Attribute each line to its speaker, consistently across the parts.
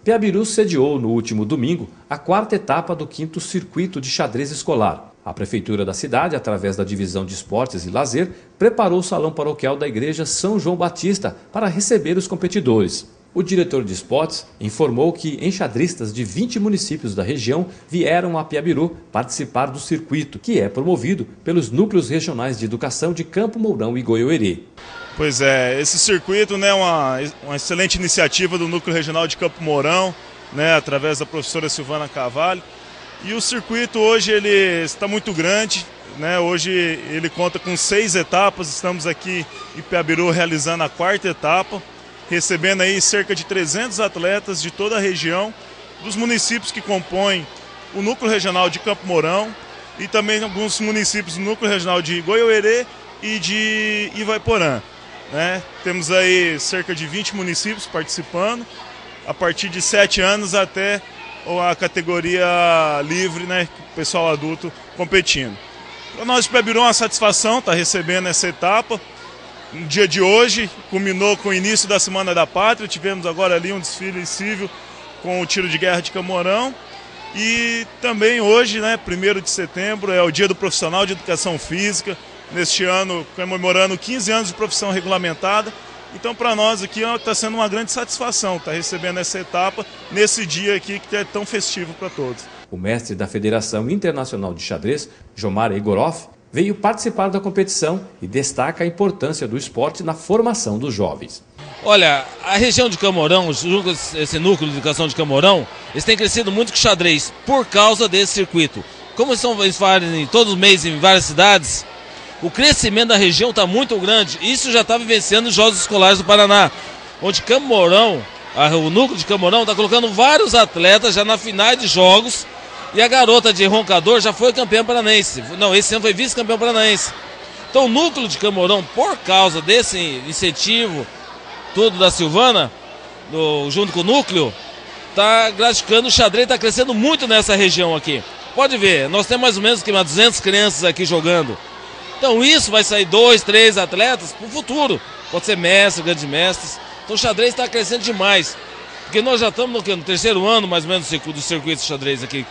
Speaker 1: Piabiru sediou no último domingo a 4ª etapa do 5º Circuito de Xadrez Escolar. A Prefeitura da cidade, através da Divisão de Esportes e Lazer, preparou o salão paroquial da Igreja São João Batista para receber os competidores. O diretor de esportes informou que enxadristas de 20 municípios da região vieram a Piabiru participar do circuito, que é promovido pelos Núcleos Regionais de Educação de Campo Mourão e Goiôerê.
Speaker 2: Pois é, esse circuito é uma excelente iniciativa do Núcleo Regional de Campo Mourão, através da professora Silvana Carvalho. E o circuito hoje ele está muito grande, hoje ele conta com 6 etapas, estamos aqui em Piabiru realizando a 4ª etapa, recebendo aí cerca de 300 atletas de toda a região, dos municípios que compõem o Núcleo Regional de Campo Mourão e também alguns municípios do Núcleo Regional de Goiôerê e de Ivaiporã. Temos aí cerca de 20 municípios participando, a partir de 7 anos até a categoria livre, o pessoal adulto competindo. Para nós de Piabiru é uma satisfação estar recebendo essa etapa. No dia de hoje, culminou com o início da Semana da Pátria, tivemos agora ali um desfile cível com o tiro de guerra de Camorão. E também hoje, 1º de setembro, é o Dia do Profissional de Educação Física, neste ano comemorando 15 anos de profissão regulamentada. Então para nós aqui está sendo uma grande satisfação estar recebendo essa etapa nesse dia aqui que é tão festivo para todos.
Speaker 1: O mestre da Federação Internacional de Xadrez, Jomar Egorov, veio participar da competição e destaca a importância do esporte na formação dos jovens.
Speaker 3: Olha, a região de Camorão, esse núcleo de educação de Camorão, eles têm crescido muito com xadrez por causa desse circuito. Como eles fazem todos os meses em várias cidades, o crescimento da região está muito grande. Isso já está vivenciando os Jogos Escolares do Paraná, onde Camorão, o núcleo de Camorão está colocando vários atletas já na final de jogos. E a garota de Roncador já foi campeã paranaense. Não, esse ano foi vice-campeão paranaense. Então o núcleo de Camorão, por causa desse incentivo, tudo da Silvana, junto com o núcleo, está gratificando o xadrez, está crescendo muito nessa região aqui. Pode ver, nós temos mais ou menos 200 crianças aqui jogando. Então isso vai sair 2, 3 atletas para o futuro. Pode ser mestre, grandes mestres. Então o xadrez está crescendo demais. Porque nós já estamos no 3º ano, mais ou menos, do circuito de xadrez aqui.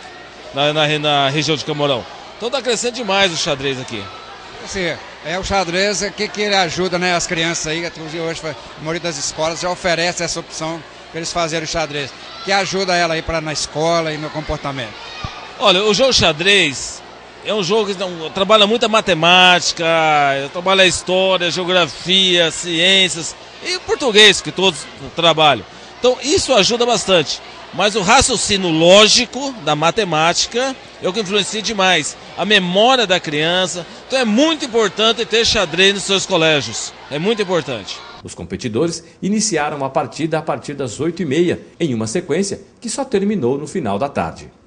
Speaker 3: Na região de Camorão. Então está crescendo demais o xadrez aqui.
Speaker 4: Assim, o xadrez, que ele ajuda as crianças aí, inclusive hoje a maioria das escolas já oferece essa opção para eles fazerem o xadrez, que ajuda ela aí na escola e no comportamento.
Speaker 3: Olha, o jogo xadrez é um jogo que trabalha muita matemática, trabalha história, geografia, ciências e português, que todos trabalham. Então isso ajuda bastante. Mas o raciocínio lógico da matemática é o que influencia demais. A memória da criança. Então é muito importante ter xadrez nos seus colégios. É muito importante.
Speaker 1: Os competidores iniciaram a partida a partir das 8h30, em uma sequência que só terminou no final da tarde.